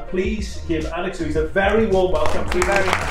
please give Alex Louise a very warm welcome. Thank you very much.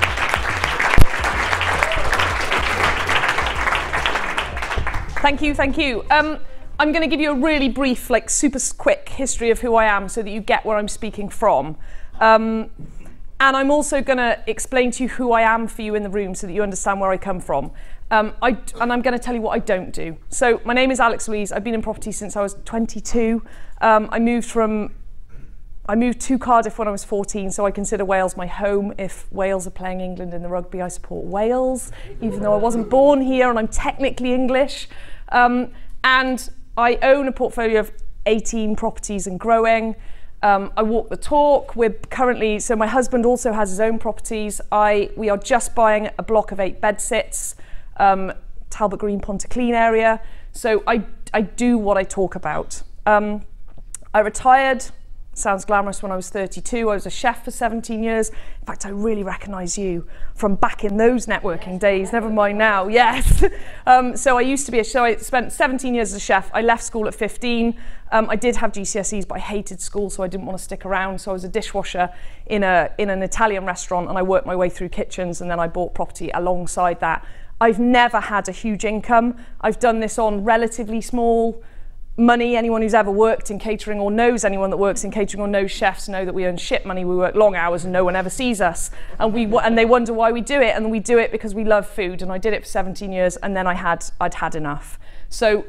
Thank you. I'm going to give you a really brief, like super quick history of who I am so that you get where I'm speaking from. And I'm also going to explain to you who I am for you in the room so that you understand where I come from. And I'm going to tell you what I don't do. So my name is Alex Louise. I've been in property since I was 22. I moved to Cardiff when I was 14, so I consider Wales my home. If Wales are playing England in the rugby, I support Wales, even though I wasn't born here and I'm technically English. And I own a portfolio of 18 properties and growing. I walk the talk. So my husband also has his own properties. We are just buying a block of 8 bedsits, Talbot Green, Pontyclean area. So I do what I talk about. I retired. Sounds glamorous when I was 32. I was a chef for 17 years. In fact, I really recognise you from back in those networking days, never mind now, yes. So I spent 17 years as a chef. I left school at 15. I did have GCSEs, but I hated school, so I didn't want to stick around. So I was a dishwasher in an Italian restaurant, and I worked my way through kitchens, and then I bought property alongside that. I've never had a huge income. I've done this on relatively small money. Anyone who's ever worked in catering or knows anyone that works in catering or knows chefs know that we earn shit money. We work long hours and no one ever sees us, and they wonder why we do it, and we do it because we love food. And I did it for 17 years, and then I'd had enough. So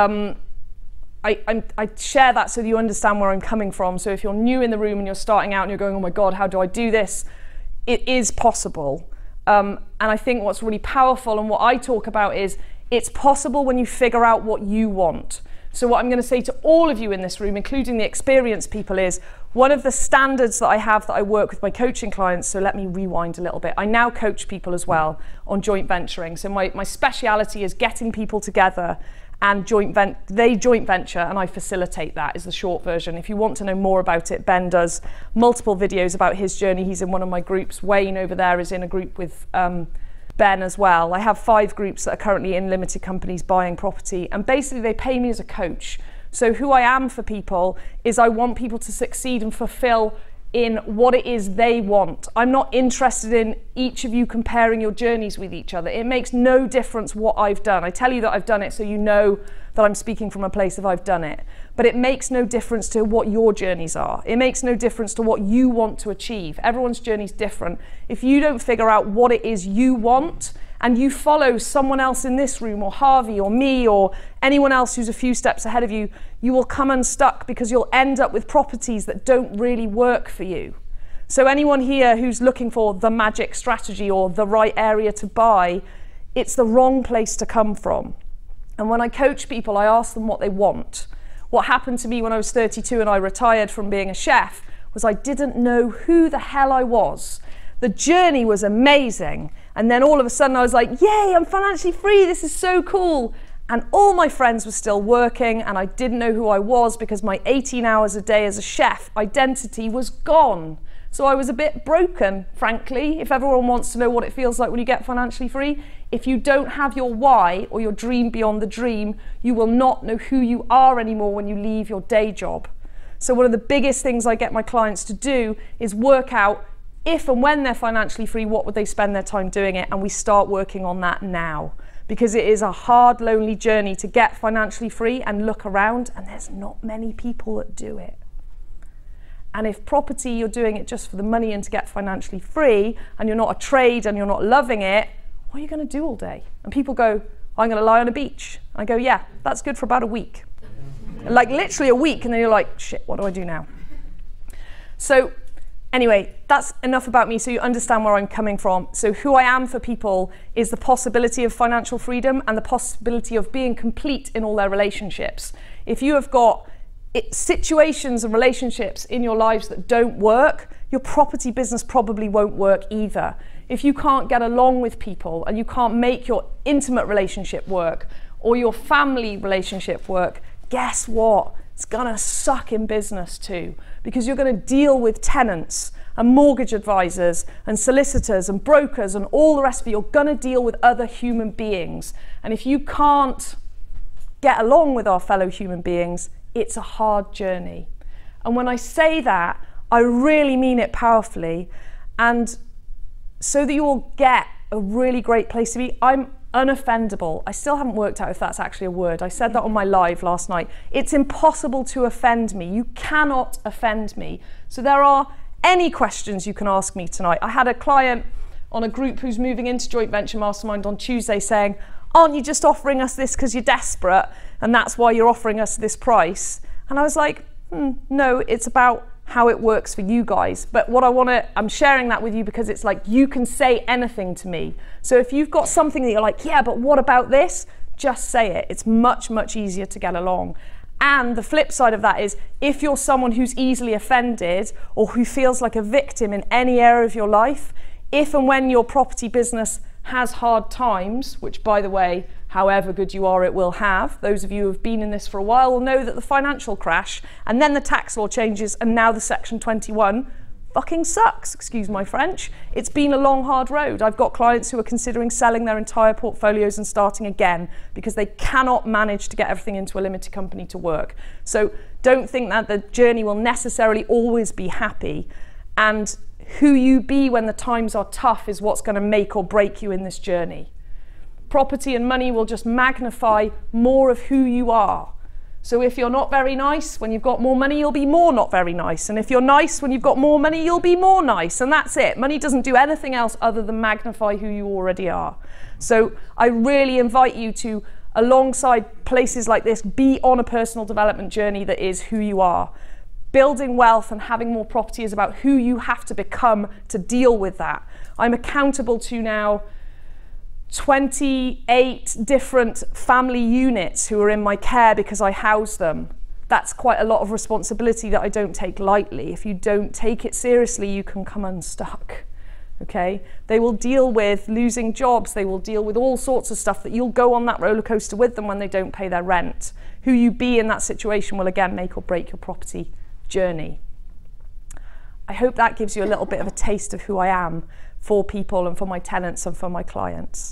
I share that so that you understand where I'm coming from. So if you're new in the room and you're starting out and you're going, oh my God, how do I do this? It is possible. And I think what's really powerful and what I talk about is it's possible when you figure out what you want. So what I'm going to say to all of you in this room, including the experienced people, is one of the standards that I have that I work with my coaching clients. So let me rewind a little bit. I now coach people as well on joint venturing. So my speciality is getting people together and they joint venture, and I facilitate that is the short version. If you want to know more about it, Ben does multiple videos about his journey. He's in one of my groups. Wayne over there is in a group with Ben as well. I have 5 groups that are currently in limited companies buying property, and basically they pay me as a coach. So who I am for people is I want people to succeed and fulfill in what it is they want. I'm not interested in each of you comparing your journeys with each other. It makes no difference what I've done. I tell you that I've done it so you know that I'm speaking from a place of I've done it. But it makes no difference to what your journeys are. It makes no difference to what you want to achieve. Everyone's journey is different. If you don't figure out what it is you want, and you follow someone else in this room, or Harvey, or me, or anyone else who's a few steps ahead of you, you will come unstuck because you'll end up with properties that don't really work for you. So anyone here who's looking for the magic strategy or the right area to buy, it's the wrong place to come from. And when I coach people, I ask them what they want. What happened to me when I was 32 and I retired from being a chef was I didn't know who the hell I was. The journey was amazing. And then all of a sudden I was like, yay, I'm financially free. This is so cool. And all my friends were still working, and I didn't know who I was because my 18 hours a day as a chef identity was gone. So I was a bit broken, frankly. If everyone wants to know what it feels like when you get financially free, if you don't have your why or your dream beyond the dream, you will not know who you are anymore when you leave your day job. So one of the biggest things I get my clients to do is work out if and when they're financially free, what would they spend their time doing it? And we start working on that now, because it is a hard, lonely journey to get financially free and look around, and there's not many people that do it. And if property, you're doing it just for the money and to get financially free, and you're not a trade and you're not loving it, what are you going to do all day? And people go, I'm going to lie on a beach. And I go, yeah, that's good for about a week. Like literally a week, and then you're like, shit, what do I do now? So anyway, that's enough about me so you understand where I'm coming from. So who I am for people is the possibility of financial freedom and the possibility of being complete in all their relationships. If you have got situations and relationships in your lives that don't work, your property business probably won't work either. If you can't get along with people and you can't make your intimate relationship work or your family relationship work, guess what? It's gonna suck in business too, because you're gonna deal with tenants and mortgage advisors and solicitors and brokers and all the rest of it. You're gonna deal with other human beings. And if you can't get along with our fellow human beings, it's a hard journey. And when I say that, I really mean it powerfully. And so that you all get a really great place to be, I'm unoffendable. I still haven't worked out if that's actually a word. I said that on my live last night. It's impossible to offend me. You cannot offend me. So there are any questions you can ask me tonight. I had a client on a group who's moving into Joint Venture Mastermind on Tuesday saying, aren't you just offering us this because you're desperate and that's why you're offering us this price? And I was like, no, it's about how it works for you guys. But what I'm sharing that with you because it's like you can say anything to me. So if you've got something that you're like, yeah, but what about this? Just say it. It's much, much easier to get along. And the flip side of that is if you're someone who's easily offended or who feels like a victim in any area of your life, if and when your property business has hard times, which by the way, however good you are, it will have. Those of you who have been in this for a while will know that the financial crash and then the tax law changes and now the Section 21 fucking sucks, excuse my French. It's been a long, hard road. I've got clients who are considering selling their entire portfolios and starting again because they cannot manage to get everything into a limited company to work. So don't think that the journey will necessarily always be happy. And who you be when the times are tough is what's going to make or break you in this journey. Property and money will just magnify more of who you are. So if you're not very nice, when you've got more money, you'll be more not very nice. And if you're nice, when you've got more money, you'll be more nice. And that's it. Money doesn't do anything else other than magnify who you already are. So I really invite you to, alongside places like this, be on a personal development journey that is who you are. Building wealth and having more property is about who you have to become to deal with that. I'm accountable to now 28 different family units who are in my care because I house them. That's quite a lot of responsibility that I don't take lightly. If you don't take it seriously, you can come unstuck. Okay? They will deal with losing jobs. They will deal with all sorts of stuff that you'll go on that roller coaster with them when they don't pay their rent. Who you be in that situation will again make or break your property journey. I hope that gives you a little bit of a taste of who I am for people and for my tenants and for my clients.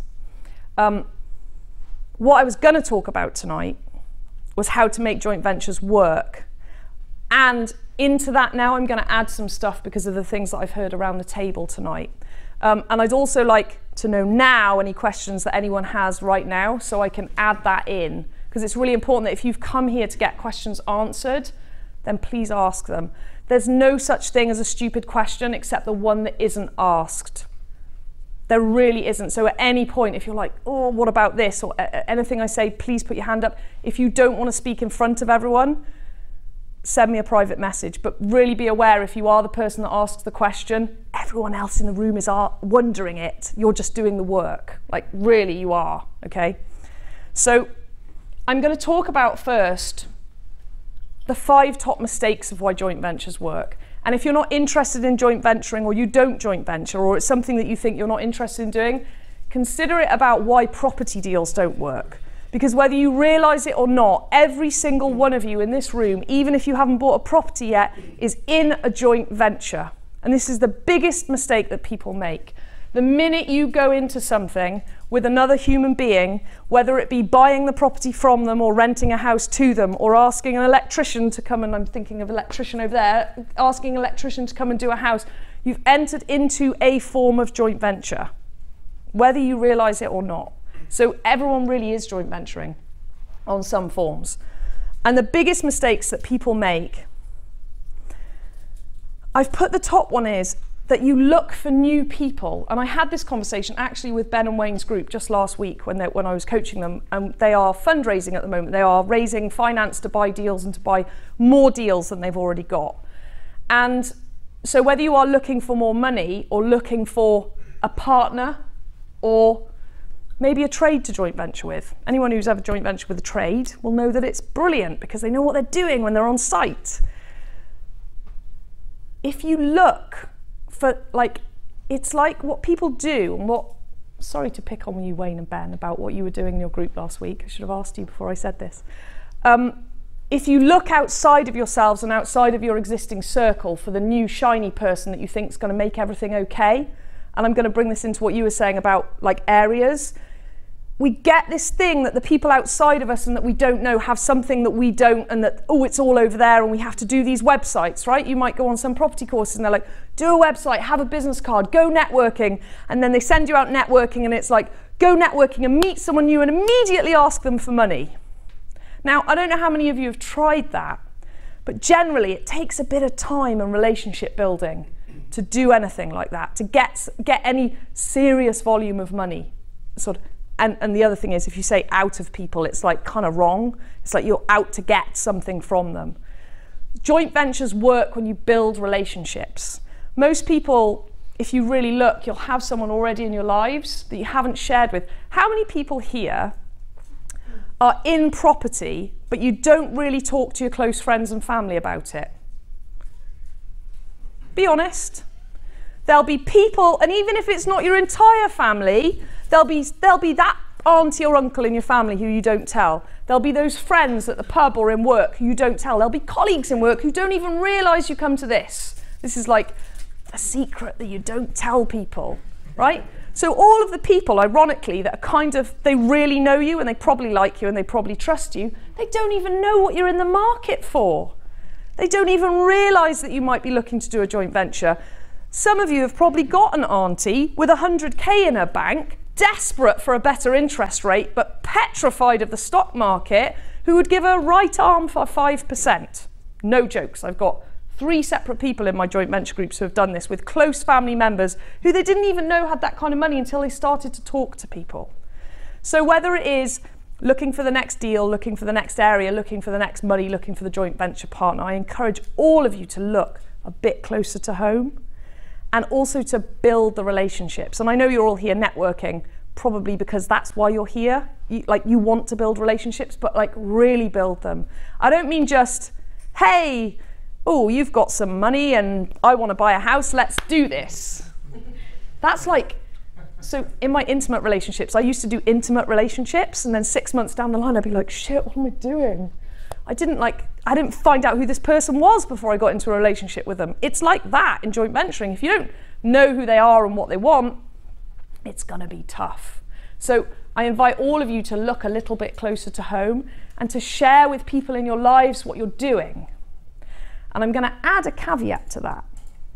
What I was going to talk about tonight was how to make joint ventures work. And into that now I'm going to add some stuff because of the things that I've heard around the table tonight. And I'd also like to know now any questions that anyone has right now so I can add that in. Because it's really important that if you've come here to get questions answered, then please ask them. There's no such thing as a stupid question except the one that isn't asked. There really isn't. So at any point, if you're like, oh, what about this? Or anything I say, please put your hand up. If you don't want to speak in front of everyone, send me a private message. But really be aware, if you are the person that asks the question, everyone else in the room is wondering it. You're just doing the work. Like, really, you are, okay? So I'm going to talk about first the 5 top mistakes of why joint ventures work. And if you're not interested in joint venturing, or you don't joint venture, or it's something that you think you're not interested in doing, consider it about why property deals don't work. Because whether you realize it or not, every single one of you in this room, even if you haven't bought a property yet, is in a joint venture. And this is the biggest mistake that people make. The minute you go into something with another human being, whether it be buying the property from them or renting a house to them or asking an electrician to come, and I'm thinking of an electrician over there, asking an electrician to come and do a house, you've entered into a form of joint venture, whether you realize it or not. So everyone really is joint venturing on some forms. And the biggest mistakes that people make, I've put the top one is that you look for new people. And I had this conversation actually with Ben and Wayne's group just last week when I was coaching them, and they are fundraising at the moment. They are raising finance to buy deals and to buy more deals than they've already got. And so whether you are looking for more money or looking for a partner or maybe a trade to joint venture with, anyone who's ever joint ventured with a trade will know that it's brilliant because they know what they're doing when they're on site. If you look for, like, it's like what people do and what, sorry to pick on you, Wayne and Ben, about what you were doing in your group last week. I should have asked you before I said this. If you look outside of yourselves and outside of your existing circle for the new shiny person that you think is going to make everything okay, and I'm going to bring this into what you were saying about like areas, we get this thing that the people outside of us and that we don't know have something that we don't, and that, oh, it's all over there and we have to do these websites, right? You might go on some property courses and they're like, do a website, have a business card, go networking. And then they send you out networking and it's like, go networking and meet someone new and immediately ask them for money. Now, I don't know how many of you have tried that, but generally it takes a bit of time and relationship building to do anything like that, to get any serious volume of money. Sort of. And the other thing is, if you say out of people, it's like kind of wrong. It's like you're out to get something from them. Joint ventures work when you build relationships. Most people, if you really look, you'll have someone already in your lives that you haven't shared with. How many people here are in property, but you don't really talk to your close friends and family about it? Be honest. There'll be people, and even if it's not your entire family, there'll be that auntie or uncle in your family who you don't tell. There'll be those friends at the pub or in work who you don't tell. There'll be colleagues in work who don't even realise you come to this. This is like a secret that you don't tell people, right? So all of the people, ironically, that are kind of, they really know you and they probably like you and they probably trust you, they don't even know what you're in the market for. They don't even realise that you might be looking to do a joint venture. Some of you have probably got an auntie with 100k in her bank, desperate for a better interest rate, but petrified of the stock market, who would give her right arm for 5%. No jokes. I've got 3 separate people in my joint venture groups who have done this with close family members who they didn't even know had that kind of money until they started to talk to people. So whether it is looking for the next deal, looking for the next area, looking for the next money, looking for the joint venture partner, I encourage all of you to look a bit closer to home and also to build the relationships. And I know you're all here networking, probably because that's why you're here. You want to build relationships, but like really build them. I don't mean just, hey, oh, you've got some money and I want to buy a house, let's do this. That's like, so in my intimate relationships, I used to do intimate relationships, and then 6 months down the line, I'd be like, shit, what am I doing? I didn't find out who this person was before I got into a relationship with them. It's like that in joint venturing. If you don't know who they are and what they want, it's gonna be tough. So I invite all of you to look a little bit closer to home and to share with people in your lives what you're doing. And I'm gonna add a caveat to that.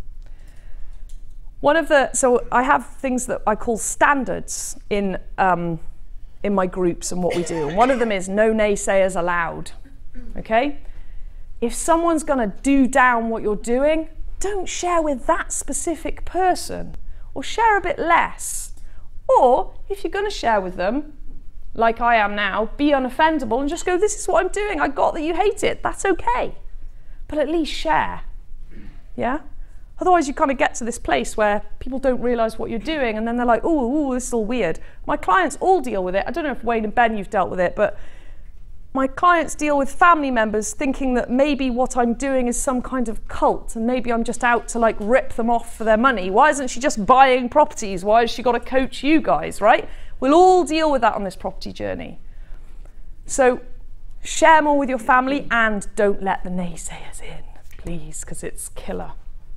So I have things that I call standards in my groups and what we do. And one of them is no naysayers allowed. Okay? If someone's going to do down what you're doing, don't share with that specific person, or share a bit less. Or if you're going to share with them, like I am now, be unoffendable and just go, this is what I'm doing. I got that you hate it. That's okay. But at least share. Yeah? Otherwise you kind of get to this place where people don't realise what you're doing, and then they're like, oh, this is all weird. My clients all deal with it. I don't know if Wayne and Ben, you've dealt with it, but my clients deal with family members thinking that maybe what I'm doing is some kind of cult, and maybe I'm just out to like rip them off for their money. Why isn't she just buying properties? Why has she got to coach you guys, right? We'll all deal with that on this property journey. So share more with your family and don't let the naysayers in, please, because it's killer.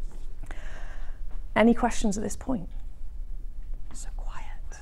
Any questions at this point? So quiet.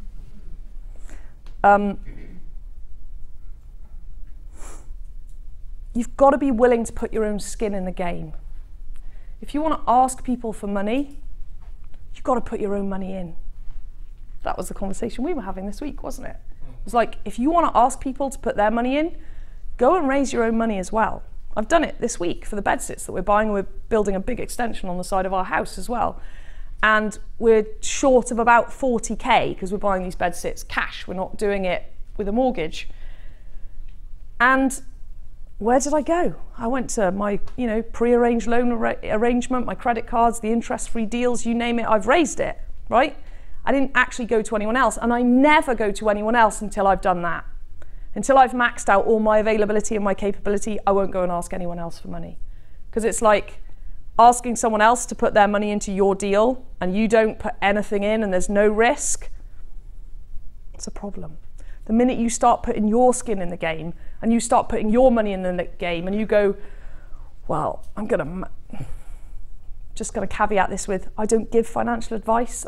You've got to be willing to put your own skin in the game. If you want to ask people for money, you've got to put your own money in. That was the conversation we were having this week, wasn't it? It was like, if you want to ask people to put their money in, go and raise your own money as well. I've done it this week for the bed sits that we're buying. We're building a big extension on the side of our house as well. And we're short of about 40k because we're buying these bed sits cash. We're not doing it with a mortgage. And where did I go? I went to my, pre-arranged loan arrangement, my credit cards, the interest-free deals, you name it, I've raised it, right? I didn't actually go to anyone else, and I never go to anyone else until I've done that. Until I've maxed out all my availability and my capability, I won't go and ask anyone else for money. Because it's like asking someone else to put their money into your deal and you don't put anything in and there's no risk. It's a problem. The minute you start putting your skin in the game and you start putting your money in the game and you go, well, I'm just going to caveat this with, I don't give financial advice and I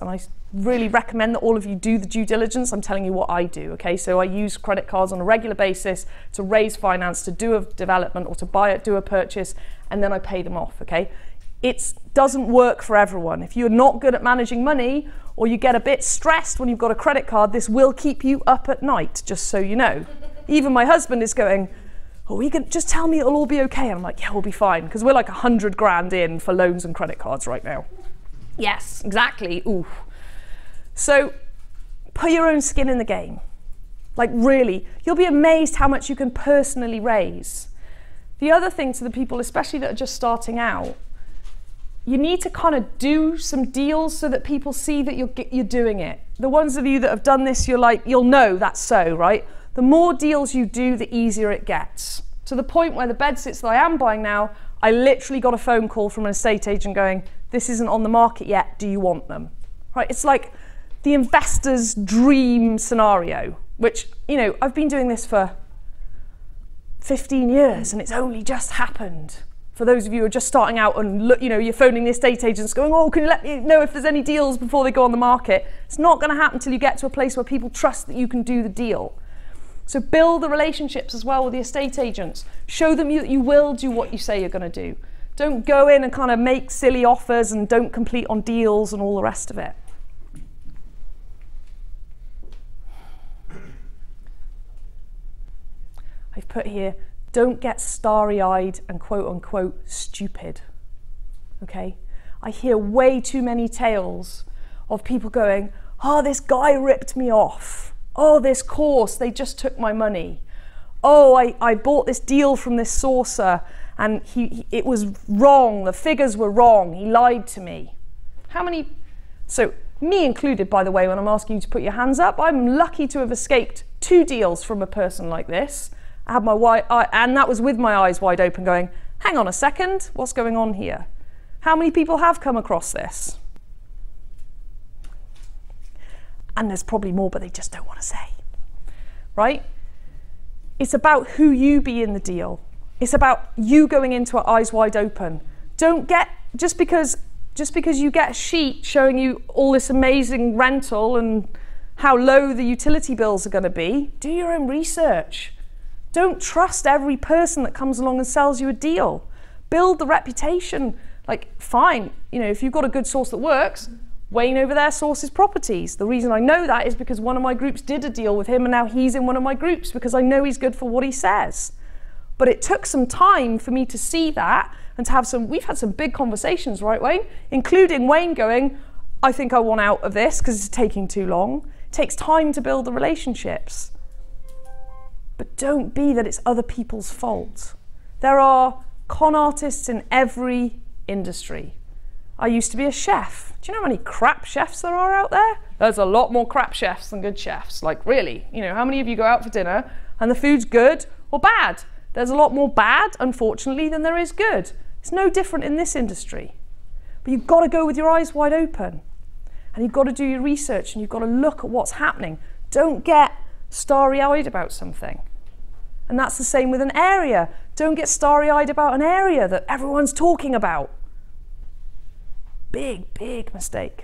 really recommend that all of you do the due diligence. I'm telling you what I do, okay? So I use credit cards on a regular basis to raise finance, to do a development or to buy it, do a purchase, and then I pay them off, okay? It doesn't work for everyone. If you're not good at managing money or you get a bit stressed when you've got a credit card, this will keep you up at night, just so you know. Even my husband is going, oh, you can just tell me it'll all be okay. And I'm like, yeah, we'll be fine. Because we're like 100 grand in for loans and credit cards right now. Yes, exactly. Ooh. So put your own skin in the game. Like really, you'll be amazed how much you can personally raise. The other thing to the people, especially that are just starting out, you need to kind of do some deals so that people see that you're doing it. The ones of you that have done this, you'll know that's so, right? The more deals you do, the easier it gets. To the point where the bed sits that I am buying now, I literally got a phone call from an estate agent going, this isn't on the market yet, do you want them? Right? It's like the investor's dream scenario, which, you know, I've been doing this for 15 years and it's only just happened. For those of you who are just starting out and look, you know, you're phoning the estate agents going, oh, can you let me know if there's any deals before they go on the market? It's not going to happen until you get to a place where people trust that you can do the deal. So build the relationships as well with the estate agents. Show them that you will do what you say you're going to do. Don't go in and kind of make silly offers and don't complete on deals and all the rest of it. I've put here, don't get starry-eyed and quote-unquote stupid, okay? I hear way too many tales of people going, oh, this guy ripped me off. Oh, this course, they just took my money. Oh, I bought this deal from this sourcer and it was wrong, the figures were wrong, he lied to me. How many, so me included, by the way, when I'm asking you to put your hands up, I'm lucky to have escaped 2 deals from a person like this. I had and that was with my eyes wide open going, hang on a second, what's going on here? How many people have come across this? And there's probably more, but they just don't want to say, right? It's about who you be in the deal. It's about you going into it eyes wide open. Don't get, just because you get a sheet showing you all this amazing rental and how low the utility bills are going to be, do your own research. Don't trust every person that comes along and sells you a deal. Build the reputation. Like, fine, you know, if you've got a good source that works, Wayne over there sources properties. The reason I know that is because one of my groups did a deal with him and now he's in one of my groups because I know he's good for what he says. But it took some time for me to see that and to have we've had some big conversations, right, Wayne? Including Wayne going, I think I want out of this because it's taking too long. It takes time to build the relationships. But don't be that it's other people's fault. There are con artists in every industry. I used to be a chef. Do you know how many crap chefs there are out there? There's a lot more crap chefs than good chefs. Like, really, you know, how many of you go out for dinner and the food's good or bad? There's a lot more bad, unfortunately, than there is good. It's no different in this industry. But you've got to go with your eyes wide open. And you've got to do your research and you've got to look at what's happening. Don't get starry-eyed about something. And that's the same with an area. Don't get starry-eyed about an area that everyone's talking about. Big, big mistake.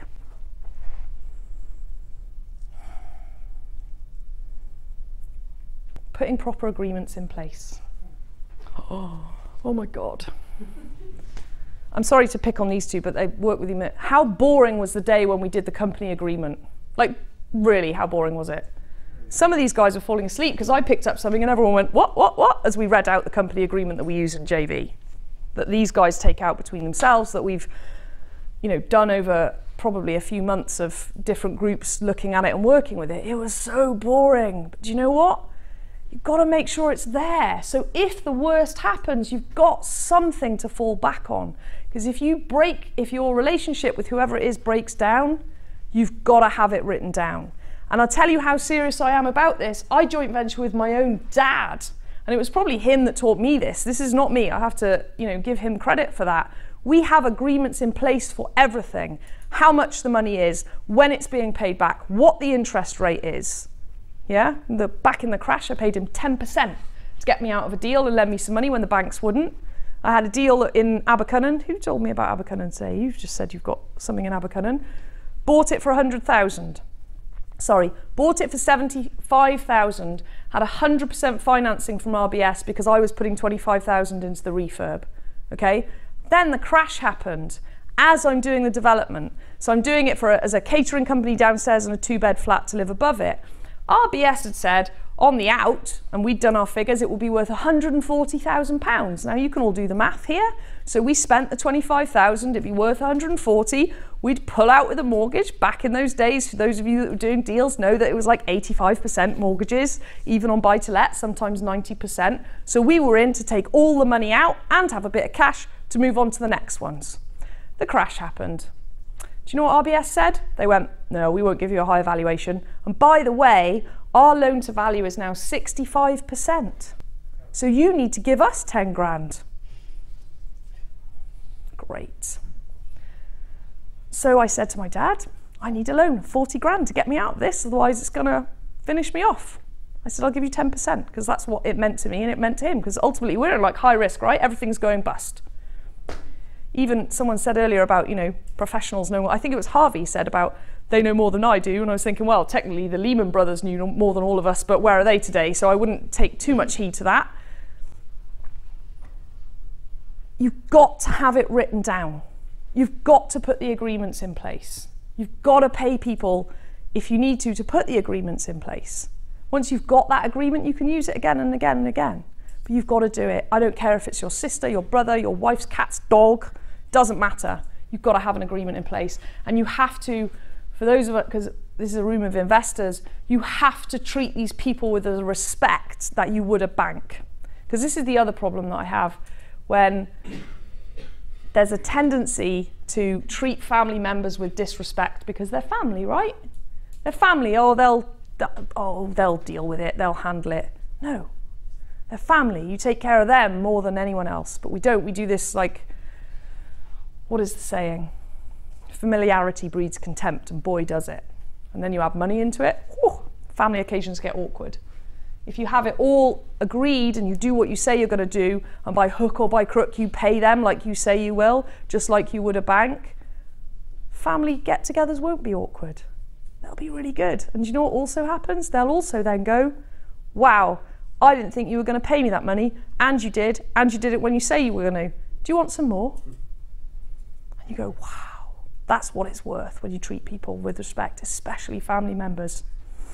Putting proper agreements in place. Oh my God. I'm sorry to pick on these two, but they work with you. How boring was the day when we did the company agreement? Like, really, how boring was it? Some of these guys were falling asleep because I picked up something and everyone went, what, as we read out the company agreement that we use in JV, that these guys take out between themselves, that we've, you know, done over probably a few months of different groups looking at it and working with it. It was so boring. But do you know what? You've got to make sure it's there. So if the worst happens, you've got something to fall back on. Because if your relationship with whoever it is breaks down, you've got to have it written down. And I'll tell you how serious I am about this. I joint venture with my own dad. And it was probably him that taught me this. This is not me. I have to, you know, give him credit for that. We have agreements in place for everything. How much the money is, when it's being paid back, what the interest rate is. Yeah? Back in the crash, I paid him 10% to get me out of a deal and lend me some money when the banks wouldn't. I had a deal in Abercynon. Who told me about Abercynon today? You've just said you've got something in Abercynon. bought it for 100,000. Sorry, bought it for 75,000, had 100% financing from RBS because I was putting 25,000 into the refurb, okay? Then the crash happened as I'm doing the development. So I'm doing it as a catering company downstairs and a 2-bed flat to live above it. RBS had said on the out, and we'd done our figures, it will be worth £140,000. Now you can all do the math here. So we spent the 25,000, it'd be worth 140. We'd pull out with a mortgage. Back in those days, for those of you that were doing deals know that it was like 85% mortgages, even on buy-to-let, sometimes 90%. So we were in to take all the money out and have a bit of cash to move on to the next ones. The crash happened. Do you know what RBS said? They went, no, we won't give you a higher valuation. And by the way, our loan to value is now 65%. So you need to give us 10 grand. Great. So I said to my dad, I need a loan, 40 grand to get me out of this, otherwise it's gonna finish me off. I said, I'll give you 10% because that's what it meant to me and it meant to him, because ultimately we're in like high risk, right? Everything's going bust. Even someone said earlier about, you know, professionals know, I think it was Harvey said about they know more than I do, and I was thinking, well, technically the Lehman Brothers knew more than all of us, but where are they today? So I wouldn't take too much heed to that. You've got to have it written down. You've got to put the agreements in place. You've got to pay people, if you need to put the agreements in place. Once you've got that agreement, you can use it again and again and again. But you've got to do it. I don't care if it's your sister, your brother, your wife's cat's dog. Doesn't matter. You've got to have an agreement in place. And you have to, for those of us, because this is a room of investors, you have to treat these people with the respect that you would a bank. Because this is the other problem that I have, when there's a tendency to treat family members with disrespect because they're family, right? They're family. Oh, they'll deal with it. They'll handle it. No, they're family. You take care of them more than anyone else. But we don't. We do this like, what is the saying? Familiarity breeds contempt, and boy does it. And then you add money into it. Whew, family occasions get awkward. If you have it all agreed and you do what you say you're going to do, and by hook or by crook you pay them like you say you will, just like you would a bank, family get-togethers won't be awkward. They'll be really good. And you know what also happens? They'll also then go, wow, I didn't think you were going to pay me that money, and you did it when you say you were going to. Do you want some more? And you go, wow, that's what it's worth when you treat people with respect, especially family members.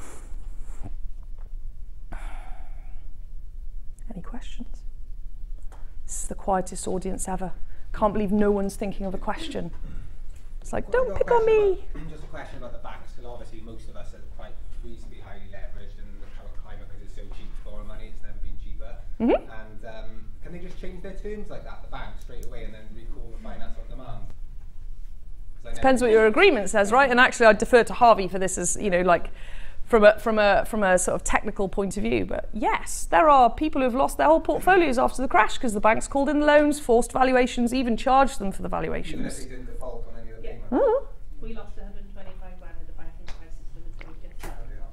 Any questions? This is the quietest audience ever. Can't believe no one's thinking of a question. It's like, don't pick on me. Just a question about the banks, because obviously most of us are quite reasonably highly leveraged in the current climate because it's so cheap to borrow money, it's never been cheaper. Mm-hmm. And can they just change their terms like that, the bank, straight away, and then recall the finance on demand? Depends what your agreement says, right? And actually I'd defer to Harvey for this, as you know, like from a sort of technical point of view. But yes, there are people who have lost their whole portfolios after the crash because the banks called in loans, forced valuations, even charged them for the valuations. Even if they didn't default on any of the payments? Mm-hmm. We lost 125 grand in the banking crisis for the state.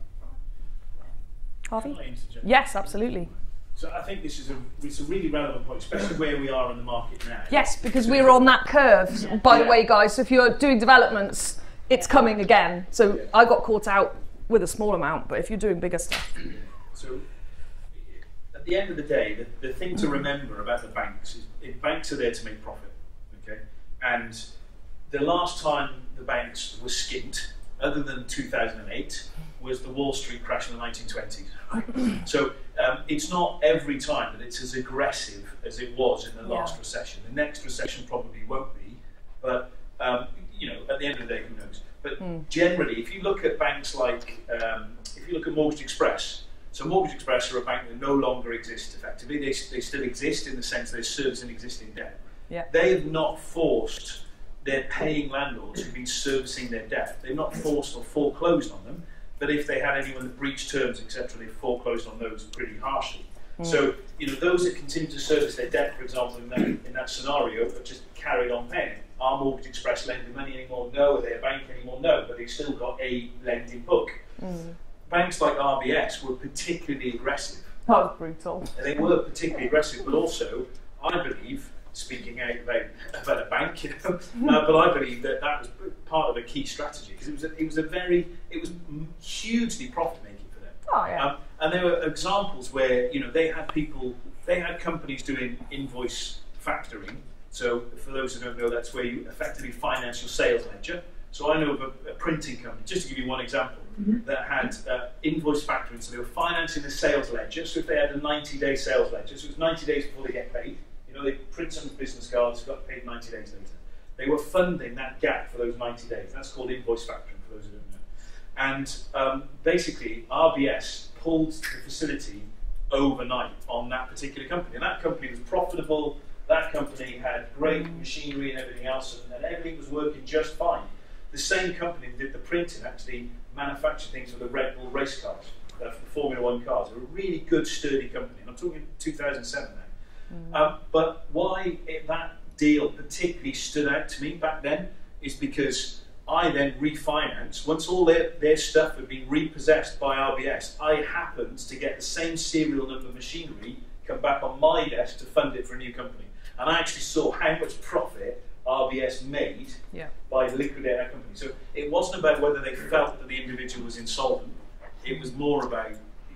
Harvey? Yes, absolutely. So I think it's a really relevant point, especially where we are in the market now. Yes, because we're on that curve, by the way, guys. So if you're doing developments, it's coming again. So I got caught out with a small amount, but if you're doing bigger stuff. So at the end of the day, the thing to remember about the banks is banks are there to make profit, okay? And the last time the banks were skint, other than 2008, was the Wall Street crash in the 1920s. So it's not every time that it's as aggressive as it was in the last recession. The next recession probably won't be, but you know, at the end of the day, who knows? But generally, if you look at banks like, if you look at Mortgage Express, so Mortgage Express are a bank that no longer exists effectively. They still exist in the sense they're servicing existing debt. Yeah. They have not forced their paying landlords who've been servicing their debt. They've not forced or foreclosed on them, but if they had anyone that breached terms, etc., they foreclosed on those pretty harshly. So, you know, those that continue to service their debt, for example, in that scenario, have just carried on paying. Are Mortgage Express lending money anymore? No. Are they a bank anymore? No. But they've still got a lending book. Banks like RBS were particularly aggressive. That was brutal. And they were particularly aggressive, but also, I believe, speaking out about a bank, you know, but I believe that was part of a key strategy because it was hugely profit making for them. Oh yeah. And there were examples where they had companies doing invoice factoring. So for those who don't know, that's where you effectively finance your sales ledger. So I know of a printing company, just to give you one example, that had invoice factoring. So they were financing the sales ledger. So if they had a 90-day sales ledger, so it was 90 days before they get paid. They print some business cards, got paid 90 days later. They were funding that gap for those 90 days. That's called invoice factoring, for those who don't know. And basically, RBS pulled the facility overnight on that particular company. And that company was profitable. That company had great machinery and everything else, and everything was working just fine. The same company that did the printing actually manufactured things for the Red Bull race cars, for the Formula One cars. They're a really good, sturdy company. And I'm talking 2007 now. But why that deal particularly stood out to me back then is because I then refinanced. Once all their stuff had been repossessed by RBS, I happened to get the same serial number machinery come back on my desk to fund it for a new company. And I actually saw how much profit RBS made by liquidating that company. So it wasn't about whether they felt that the individual was insolvent. It was more about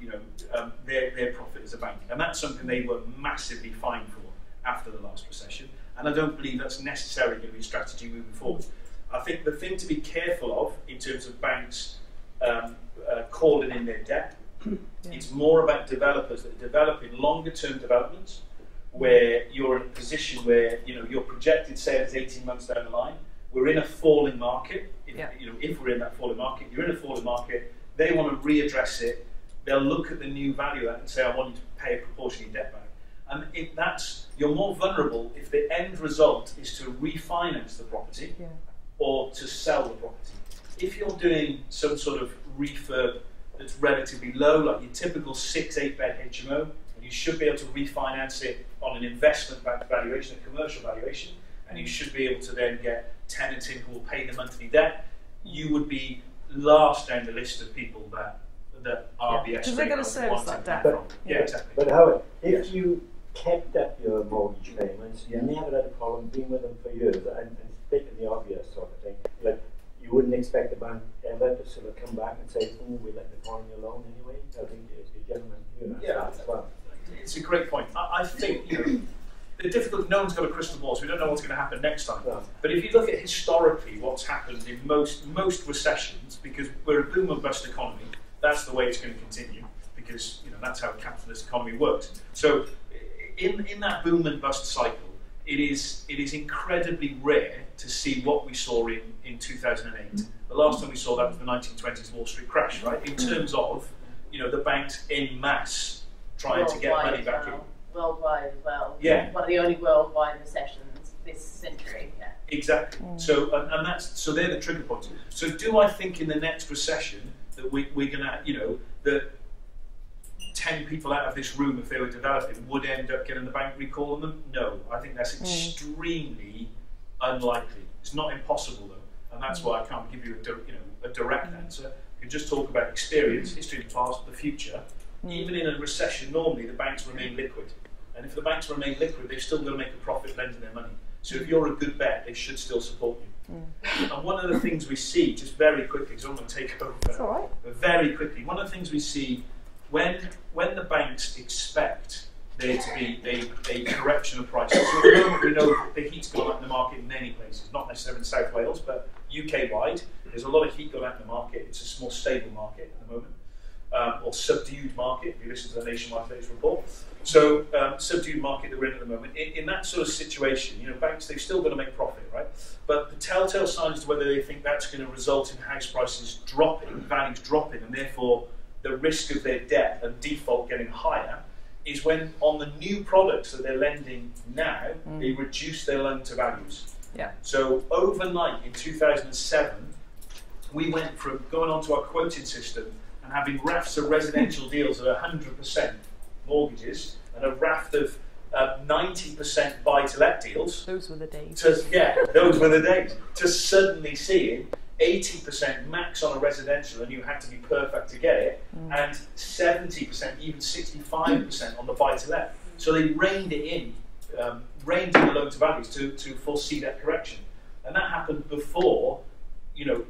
their profit as a bank. And that's something they were massively fined for after the last recession. And I don't believe that's necessarily going to be a strategy moving forward. I think the thing to be careful of in terms of banks calling in their debt, it's more about developers that are developing longer term developments where you're in a position where your projected sales 18 months down the line. We're in a falling market. If we're in that falling market, you're in a falling market. They want to readdress it. They'll look at the new value of that and say, I want you to pay a proportion of your debt back. And you're more vulnerable if the end result is to refinance the property or to sell the property. If you're doing some sort of refurb that's relatively low, like your typical 6-8 bed HMO, and you should be able to refinance it on an investment valuation, a commercial valuation, and you should be able to then get tenants in who will pay the monthly debt, you would be last down the list of people that RBS because they're going to service that debt. Exactly. But Howard, if you kept up your mortgage payments, you never had a problem being with them for years, and taking the obvious sort of thing, like you wouldn't expect the bank ever to sort of come back and say, "Oh, we let the foreign alone anyway." I think the gentleman, as well. It's a great point. I think the difficult. No one's got a crystal ball, so we don't know what's going to happen next time. No. But if you look at historically what's happened in most recessions, because we're a boom and bust economy, that's the way it's going to continue. Because that's how a capitalist economy works. So in that boom and bust cycle, it is incredibly rare to see what we saw in 2008. The last time we saw that was the 1920s Wall Street crash, right? In terms of the banks en masse trying to get money back in. Worldwide as well. Yeah. One of the only worldwide recessions this century. Yeah. Exactly. So so they're the trigger points. So do I think in the next recession that we're gonna that 10 people out of this room, if they were developing, would end up getting the bank recall on them? No, I think that's extremely unlikely. It's not impossible though, and that's why I can't give you a direct answer. You can just talk about experience, history of the past, the future. Even in a recession, normally the banks remain liquid, and if the banks remain liquid, they're still going to make a profit lending their money. So if you're a good bet, they should still support you. And one of the things we see, just very quickly, because I'm going to take over, That's all right. but very quickly, one of the things we see when the banks expect there to be a correction of prices. So at the moment we know the heat's gone up in the market in many places, not necessarily in South Wales, but UK-wide. There's a lot of heat gone up in the market. It's a more stable market at the moment, or subdued market, if you listen to the Nationwide latest report. So subdued market that we're in at the moment. In that sort of situation, banks, they've still got to make profit, right? But the telltale signs to whether they think that's going to result in house prices dropping, values dropping, and therefore the risk of their debt and default getting higher is when on the new products that they're lending now, they reduce their loan to values. Yeah. So overnight in 2007, we went from going onto our quoting system and having rafts of residential deals at 100% mortgages and a raft of 90% buy-to-let deals. Those were the days. Those were the days. To suddenly seeing 80% max on a residential, and you had to be perfect to get it, and 70%, even 65% on the buy-to-let. So they reined it in, reined in the loan to values to foresee that correction. And that happened before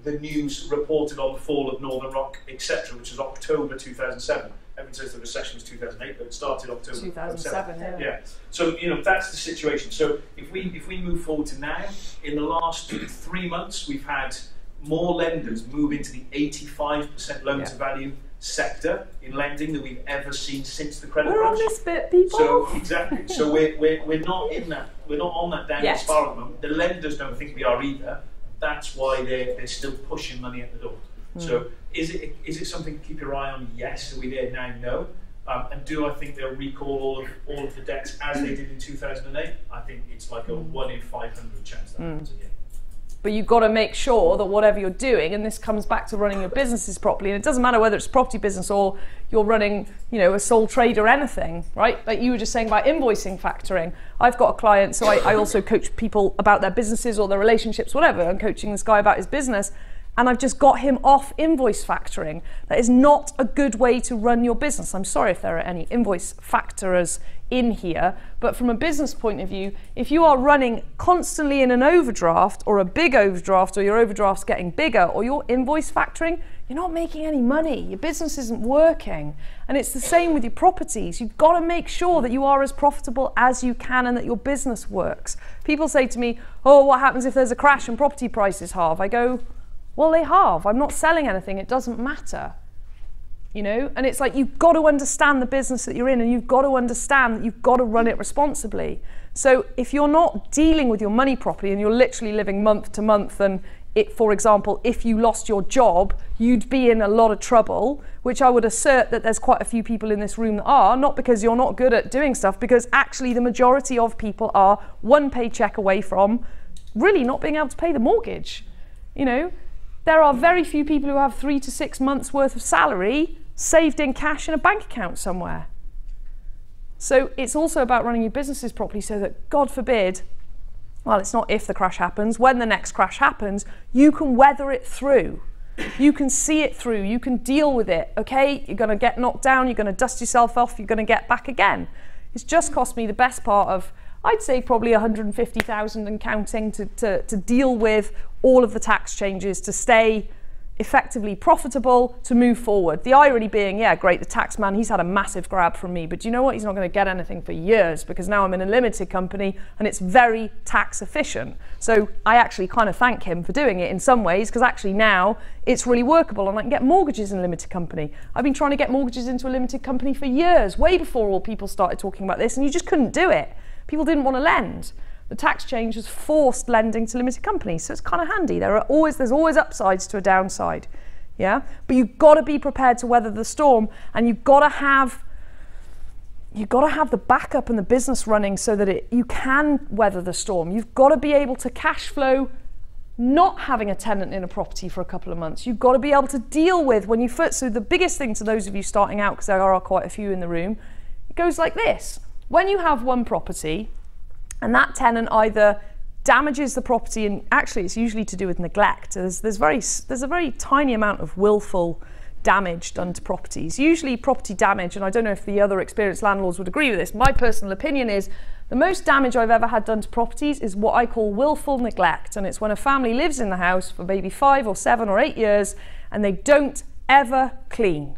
the news reported on the fall of Northern Rock, etc., which was October 2007. Everyone says the recession was 2008, but it started October 2007. Yeah. So that's the situation. So if we move forward to now, in the last 3 months, we've had more lenders move into the 85% loan to value sector in lending than we've ever seen since the credit We're crunch. on this bit, people. So exactly. So we're not in that. We're not on that downward spiral at the moment. The lenders don't think we are either. That's why they're still pushing money at the door. So is it something to keep your eye on? Yes. Are we there now? No. And do I think they'll recall all of the debts as they did in 2008? I think it's like a 1 in 500 chance that happens again. But you've got to make sure that whatever you're doing, and this comes back to running your businesses properly, and it doesn't matter whether it's a property business or you're running, a sole trade or anything, right? Like you were just saying about invoicing factoring. I've got a client, so I also coach people about their businesses or their relationships, whatever. I'm coaching this guy about his business, and I've just got him off invoice factoring. That is not a good way to run your business. I'm sorry if there are any invoice factorers in here, but from a business point of view, if you are running constantly in an overdraft or a big overdraft, or your overdraft's getting bigger, or you're invoice factoring, you're not making any money. Your business isn't working. And it's the same with your properties. You've got to make sure that you are as profitable as you can and that your business works. People say to me, oh, what happens if there's a crash and property prices halve? I go, well, they halve. I'm not selling anything. It doesn't matter. And it's like, you've got to understand the business that you're in, and you've got to understand that you've got to run it responsibly. So if you're not dealing with your money properly and you're literally living month to month, and for example, if you lost your job, you'd be in a lot of trouble, which I would assert that there's quite a few people in this room that are, not because you're not good at doing stuff, because actually the majority of people are one paycheck away from really not being able to pay the mortgage. There are very few people who have 3 to 6 months worth of salary saved in cash in a bank account somewhere. So it's also about running your businesses properly so that, God forbid, well, it's not if the crash happens, when the next crash happens, you can weather it through. You can see it through, you can deal with it, okay? You're gonna get knocked down, you're gonna dust yourself off, you're gonna get back again. It's just cost me the best part of, I'd say probably 150,000 and counting to deal with all of the tax changes, to stay effectively profitable, to move forward. The irony being, yeah, great, the tax man, he's had a massive grab from me, but do you know what? He's not going to get anything for years, because now I'm in a limited company and it's very tax efficient. So I actually kind of thank him for doing it in some ways, because actually now it's really workable and I can get mortgages in a limited company. I've been trying to get mortgages into a limited company for years, way before all people started talking about this, and you just couldn't do it. People didn't want to lend. The tax change has forced lending to limited companies, so it's kind of handy. There's always upsides to a downside, yeah. But you've got to be prepared to weather the storm, and you've got to have the backup and the business running so that you can weather the storm. You've got to be able to cash flow, not having a tenant in a property for a couple of months. You've got to be able to deal with when you first. So the biggest thing to those of you starting out, because there are quite a few in the room, it goes like this: when you have one property, and that tenant either damages the property, and actually it's usually to do with neglect. There's a very tiny amount of willful damage done to properties. Usually property damage, and I don't know if the other experienced landlords would agree with this, my personal opinion is the most damage I've ever had done to properties is what I call willful neglect. And it's when a family lives in the house for maybe 5 or 7 or 8 years and they don't ever clean.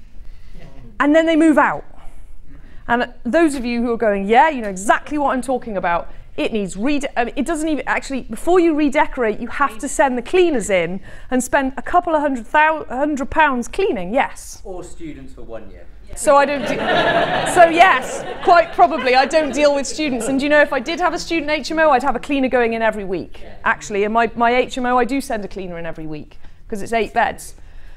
And then they move out. And those of you who are going, yeah, you know exactly what I'm talking about, it needs it doesn't even actually, before you redecorate, you have to send the cleaners in and spend a couple of £100 cleaning, yes. Or students for 1 year. So I don't so yes, quite probably I don't deal with students. And do you know, if I did have a student HMO, I'd have a cleaner going in every week. Actually, in my HMO, I do send a cleaner in every week because it's 8 beds.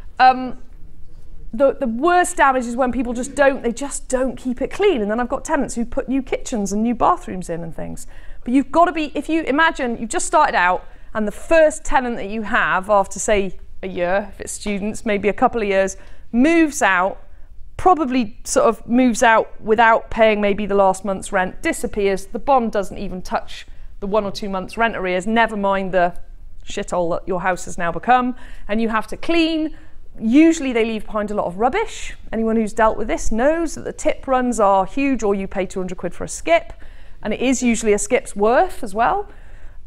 The worst damage is when people just don't keep it clean, and then I've got tenants who put new kitchens and new bathrooms in and things. But you've got to be, if you imagine you've just started out and the first tenant that you have after say a year, if it's students, maybe a couple of years, moves out, probably sort of moves out without paying maybe the last month's rent, disappears, the bond doesn't even touch the 1 or 2 months rent arrears, never mind the shithole that your house has now become, and you have to clean. Usually they leave behind a lot of rubbish. Anyone who's dealt with this knows that the tip runs are huge, or you pay 200 quid for a skip, and it is usually a skip's worth as well.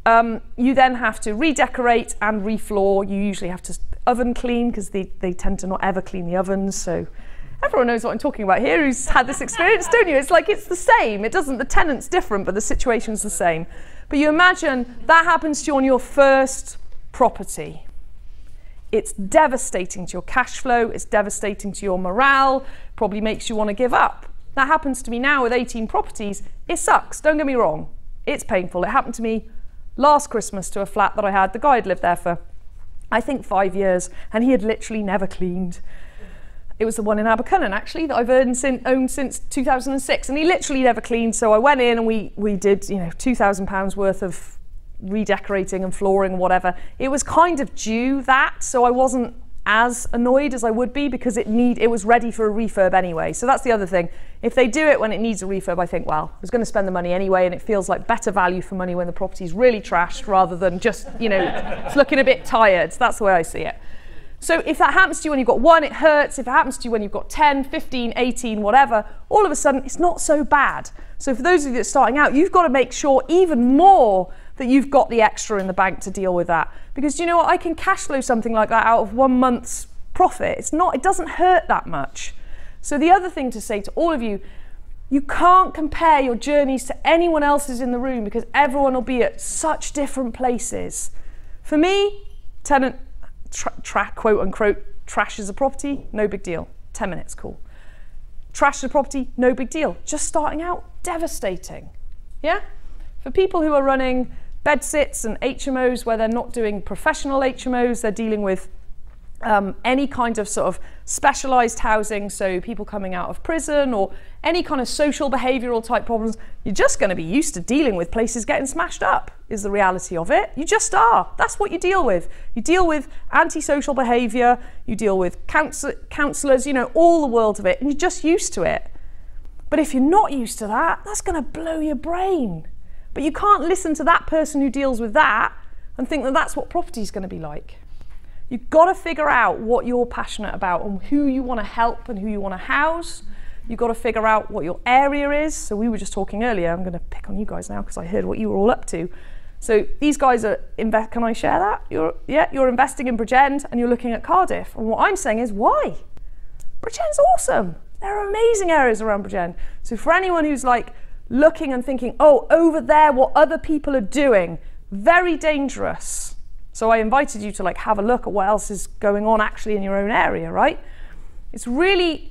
You then have to redecorate and refloor. You usually have to oven clean because they tend to not ever clean the ovens. So everyone knows what I'm talking about here who's had this experience, don't you? It's like it's the same. It doesn't, the tenant's different, but the situation's the same. But you imagine that happens to you on your first property. It's devastating to your cash flow. It's devastating to your morale. Probably makes you want to give up. That happens to me now with 18 properties. It sucks, don't get me wrong. It's painful. It happened to me last Christmas to a flat that I had. The guy had lived there for, I think, 5 years, and he had literally never cleaned. It was the one in Abercynon, actually, that I've owned since 2006, and he literally never cleaned. So I went in and we did, you know, £2,000 worth of redecorating and flooring and whatever. It was kind of due that, so I wasn't as annoyed as I would be because it was ready for a refurb anyway. So that's the other thing. If they do it when it needs a refurb, I think, well, I was going to spend the money anyway, and it feels like better value for money when the property's really trashed rather than just, you know, it's looking a bit tired. That's the way I see it. So if that happens to you when you've got 1, it hurts. If it happens to you when you've got 10, 15, 18, whatever, all of a sudden it's not so bad. So for those of you that are starting out, you've got to make sure even more that you've got the extra in the bank to deal with that. Because do you know what? I can cash flow something like that out of 1 month's profit. It doesn't hurt that much. So the other thing to say to all of you, you can't compare your journeys to anyone else's in the room because everyone will be at such different places. For me, tenant, quote unquote, trashes a property, no big deal. 10 minutes, cool. Trashes a property, no big deal. Just starting out, devastating. Yeah? For people who are running bed sits and HMOs where they're not doing professional HMOs, they're dealing with any kind of sort of specialised housing, so people coming out of prison or any kind of social behavioural type problems, you're just going to be used to dealing with places getting smashed up, is the reality of it. You just are. That's what you deal with. You deal with antisocial behaviour, you deal with counsellors, you know, all the world of it, and you're just used to it. But if you're not used to that, that's going to blow your brain. But you can't listen to that person who deals with that and think that that's what property is going to be like. You've got to figure out what you're passionate about and who you want to help and who you want to house. You've got to figure out what your area is. So we were just talking earlier, I'm going to pick on you guys now because I heard what you were all up to. So these guys are, can I share that? You're investing in Bridgend and you're looking at Cardiff. And what I'm saying is, why? Bridgend's awesome. There are amazing areas around Bridgend. So for anyone who's like looking and thinking, oh, over there, what other people are doing, very dangerous. So I invited you to like have a look at what else is going on actually in your own area, right? It's really,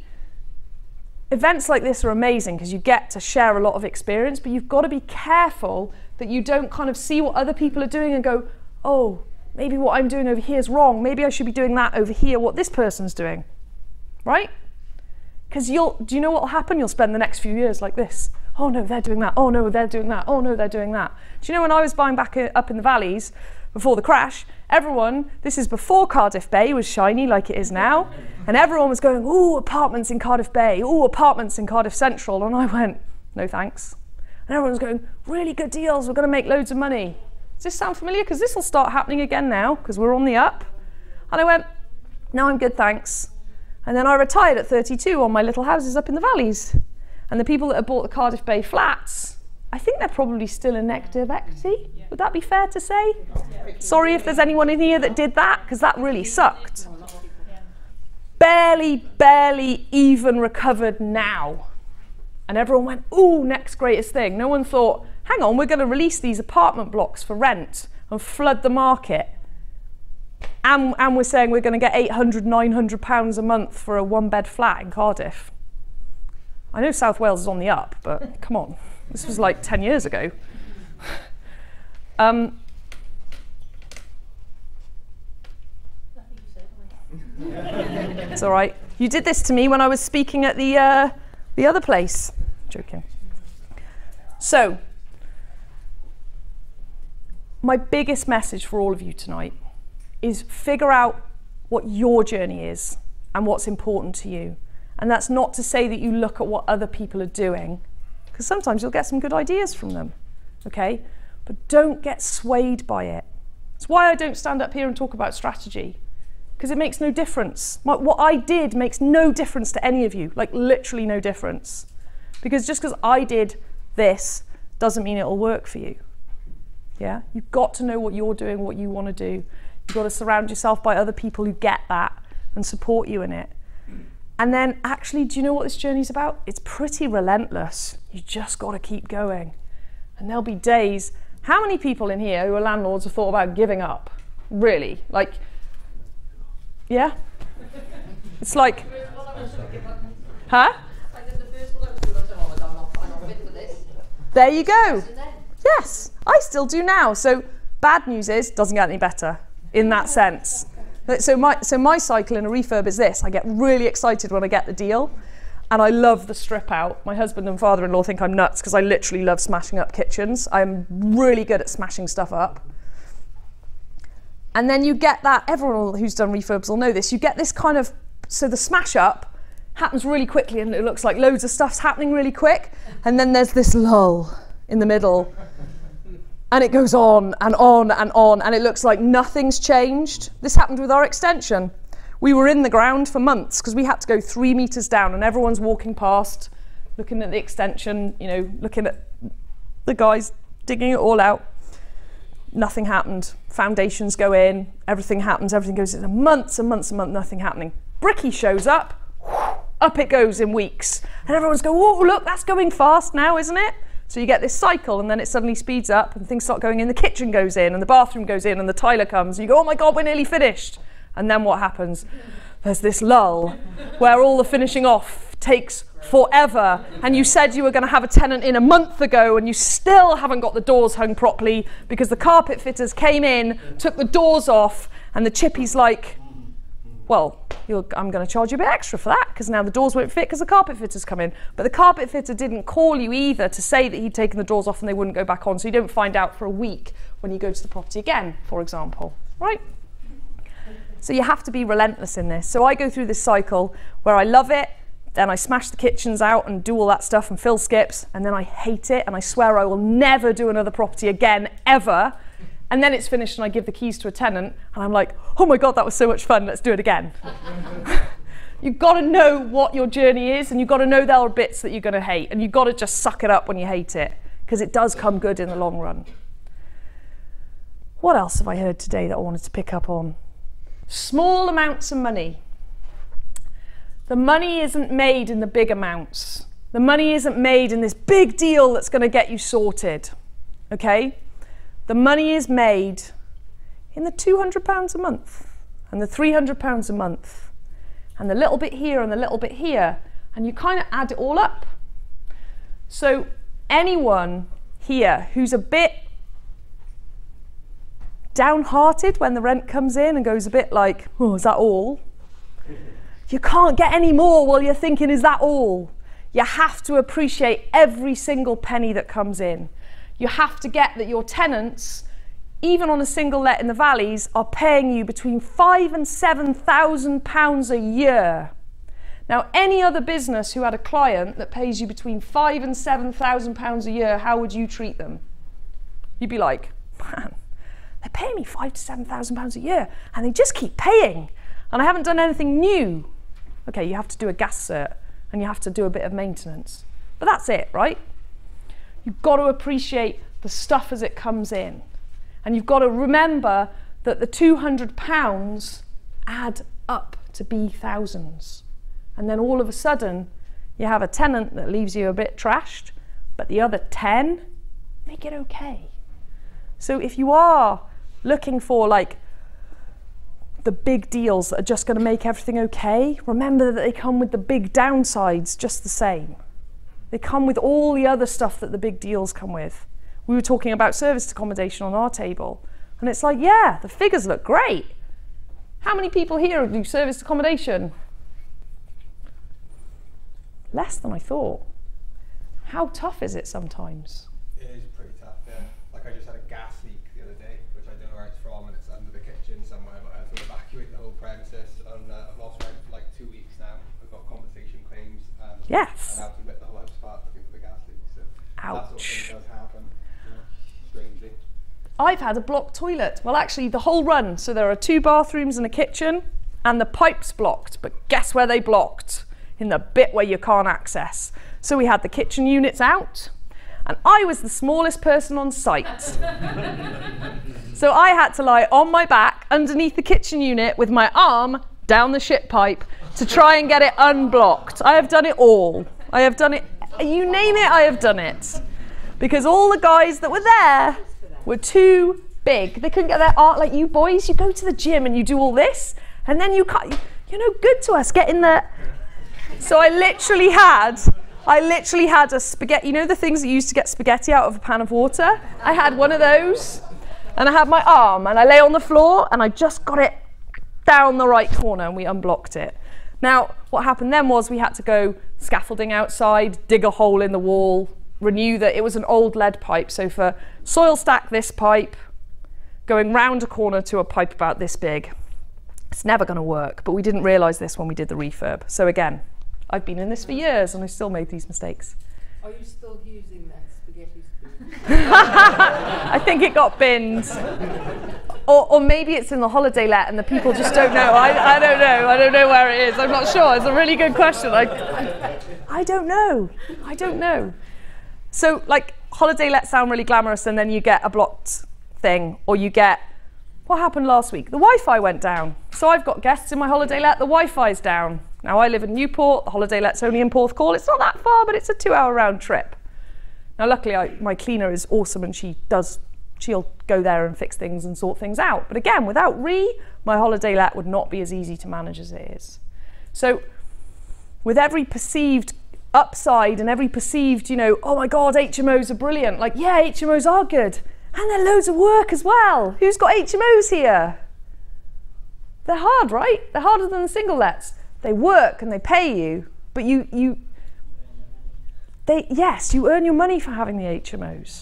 events like this are amazing because you get to share a lot of experience, but you've got to be careful that you don't kind of see what other people are doing and go, oh, maybe what I'm doing over here is wrong. Maybe I should be doing that over here, what this person's doing, right? Because do you know what will happen? You'll spend the next few years like this. Oh no, they're doing that. Oh no, they're doing that. Oh no, they're doing that. Do you know when I was buying back up in the valleys, before the crash, everyone, this is before Cardiff Bay was shiny like it is now, and everyone was going, ooh, apartments in Cardiff Bay, ooh, apartments in Cardiff Central, and I went, no thanks. And everyone was going, really good deals, we're going to make loads of money. Does this sound familiar? Because this will start happening again now, because we're on the up. And I went, no, I'm good, thanks. And then I retired at 32 on my little houses up in the valleys. And the people that have bought the Cardiff Bay flats, I think they're probably still in negative equity. Would that be fair to say? Sorry if there's anyone in here that did that, because that really sucked. Barely even recovered now. And everyone went, ooh, next greatest thing. No one thought, hang on, we're going to release these apartment blocks for rent and flood the market. And we're saying we're going to get £800, £900 a month for a 1-bed flat in Cardiff. I know South Wales is on the up, but come on. This was like 10 years ago. It's all right. You did this to me when I was speaking at the other place. Joking. So, my biggest message for all of you tonight is figure out what your journey is and what's important to you. And that's not to say that you look at what other people are doing, because sometimes you'll get some good ideas from them, okay? But don't get swayed by it. It's why I don't stand up here and talk about strategy, because it makes no difference. What I did makes no difference to any of you, like literally no difference. Because just because I did this doesn't mean it'll work for you. Yeah, you've got to know what you're doing, what you want to do. You've got to surround yourself by other people who get that and support you in it. And then actually, do you know what this journey's about? It's pretty relentless. You just got to keep going. And there'll be days, how many people in here who are landlords have thought about giving up? Really? Like, yeah? It's like, huh? There you go. Yes, I still do now. So bad news is, doesn't get any better in that sense. So my cycle in a refurb is this. I get really excited when I get the deal, and I love the strip out. My husband and father-in-law think I'm nuts because I literally love smashing up kitchens. I'm really good at smashing stuff up. And then you get that, everyone who's done refurbs will know this, you get this kind of, so the smash up happens really quickly and it looks like loads of stuff's happening really quick, and then there's this lull in the middle. And it goes on and on and on, and it looks like nothing's changed. This happened with our extension. We were in the ground for months because we had to go 3 meters down, and everyone's walking past, looking at the extension, you know, looking at the guys digging it all out. Nothing happened. Foundations go in, everything happens, everything goes in. Months and months and months, nothing happening. Bricky shows up, up it goes in weeks. And everyone's going, oh, look, that's going fast now, isn't it? So you get this cycle, and then it suddenly speeds up and things start going in. The kitchen goes in and the bathroom goes in and the tiler comes. And you go, oh my God, we're nearly finished. And then what happens? There's this lull where all the finishing off takes forever. And you said you were going to have a tenant in a month ago and you still haven't got the doors hung properly because the carpet fitters came in, took the doors off, and the chippy's like, well, I'm going to charge you a bit extra for that because now the doors won't fit because the carpet fitter's come in. But the carpet fitter didn't call you either to say that he'd taken the doors off and they wouldn't go back on, so you don't find out for a week when you go to the property again, for example, right? So you have to be relentless in this. So I go through this cycle where I love it, then I smash the kitchens out and do all that stuff and fill skips, and then I hate it and I swear I will never do another property again, ever. And then it's finished and I give the keys to a tenant and I'm like, oh my God, that was so much fun, let's do it again. You've got to know what your journey is, and you've got to know there are bits that you're going to hate, and you've got to just suck it up when you hate it because it does come good in the long run. What else have I heard today that I wanted to pick up on? Small amounts of money. The money isn't made in the big amounts. The money isn't made in this big deal that's going to get you sorted, okay? The money is made in the £200 a month and the £300 a month and the little bit here and the little bit here, and you kind of add it all up. So anyone here who's a bit downhearted when the rent comes in and goes a bit like, oh, is that all? You can't get any more while you're thinking, is that all? You have to appreciate every single penny that comes in. You have to get that your tenants, even on a single let in the valleys, are paying you between £5,000 and £7,000 a year. Now, any other business who had a client that pays you between £5,000 and £7,000 a year, how would you treat them? You'd be like, man, they're paying me £5,000 to £7,000 a year, and they just keep paying, and I haven't done anything new. Okay, you have to do a gas cert, and you have to do a bit of maintenance, but that's it, right? You've got to appreciate the stuff as it comes in. And you've got to remember that the £200 add up to be thousands. And then all of a sudden, you have a tenant that leaves you a bit trashed, but the other 10 make it okay. So if you are looking for like the big deals that are just going to make everything okay, remember that they come with the big downsides just the same. They come with all the other stuff that the big deals come with. We were talking about serviced accommodation on our table, and it's like, yeah, the figures look great. How many people here do serviced accommodation? Less than I thought. How tough is it sometimes? It is pretty tough, yeah. Like I just had a gas leak the other day, which I don't know where it's from, and it's under the kitchen somewhere, but I have to evacuate the whole premises, and I've lost rent for like 2 weeks now. I've got compensation claims, and Yes. I have to rip the whole house apart looking for the gas leak. So that sort of Ouch. thing does happen, strangely. I've had a blocked toilet. Well, actually, the whole run. So there are 2 bathrooms and a kitchen, and the pipe's blocked. But guess where they blocked? In the bit where you can't access. So we had the kitchen units out, And I was the smallest person on site. So I had to lie on my back underneath the kitchen unit with my arm down the shit pipe to try and get it unblocked. I have done it all. I have done it, you name it, I have done it. Because all the guys that were there were too big. They couldn't get their arm, like you boys, you go to the gym and you do all this, and then you can't, you're no good to us, get in there. So I literally had a spaghetti, you know the things that you used to get spaghetti out of a pan of water? I had one of those, and I had my arm, and I lay on the floor, and I just got it down the right corner, and we unblocked it. Now, what happened then was we had to go scaffolding outside, dig a hole in the wall, renew that. It was an old lead pipe, so for soil stack this pipe, going round a corner to a pipe about this big, it's never going to work, but we didn't realise this when we did the refurb. So again, I've been in this for years and I still made these mistakes. Are you still using that spaghetti spoon? I think it got binned. Or maybe it's in the holiday let and the people just don't know. I don't know. I don't know where it is. I'm not sure. It's a really good question. I don't know. I don't know. So like holiday lets sound really glamorous and then you get a blocked thing, or you get, what happened last week? The Wi-Fi went down. So I've got guests in my holiday let, the Wi-Fi's down. Now I live in Newport, the holiday let's only in Porthcawl. It's not that far, but it's a 2-hour round trip. Now luckily my cleaner is awesome and she'll go there and fix things and sort things out. But again, without my holiday let would not be as easy to manage as it is. So with every perceived upside and every perceived, oh my God, HMOs are brilliant. Like, yeah, HMOs are good. And they're loads of work as well. Who's got HMOs here? They're hard, right? They're harder than the single lets. They work and they pay you, but yes, you earn your money for having the HMOs.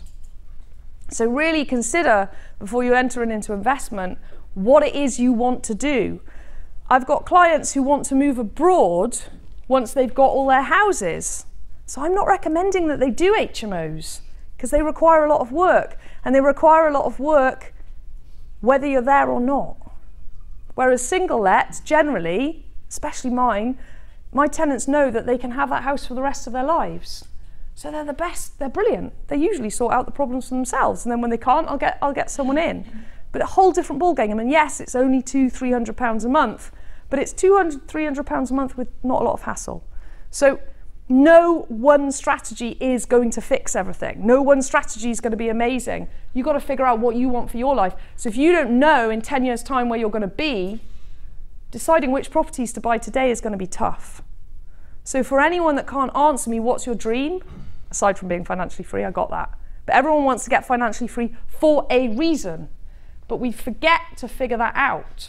So really consider, before you enter into investment, what it is you want to do. I've got clients who want to move abroad once they've got all their houses. So I'm not recommending that they do HMOs because they require a lot of work, and they require a lot of work whether you're there or not. Whereas single lets, generally, especially mine, my tenants know that they can have that house for the rest of their lives. So they're the best, they're brilliant. They usually sort out the problems for themselves, and then when they can't, I'll get someone in. But a whole different ballgame. I mean, yes, it's only £200-300 a month, but it's £200-300 a month with not a lot of hassle. So no one strategy is going to fix everything. No one strategy is going to be amazing. You've got to figure out what you want for your life. So if you don't know in 10 years' time where you're going to be, deciding which properties to buy today is going to be tough. So for anyone that can't answer me, what's your dream? Aside from being financially free, I got that. But everyone wants to get financially free for a reason. But we forget to figure that out.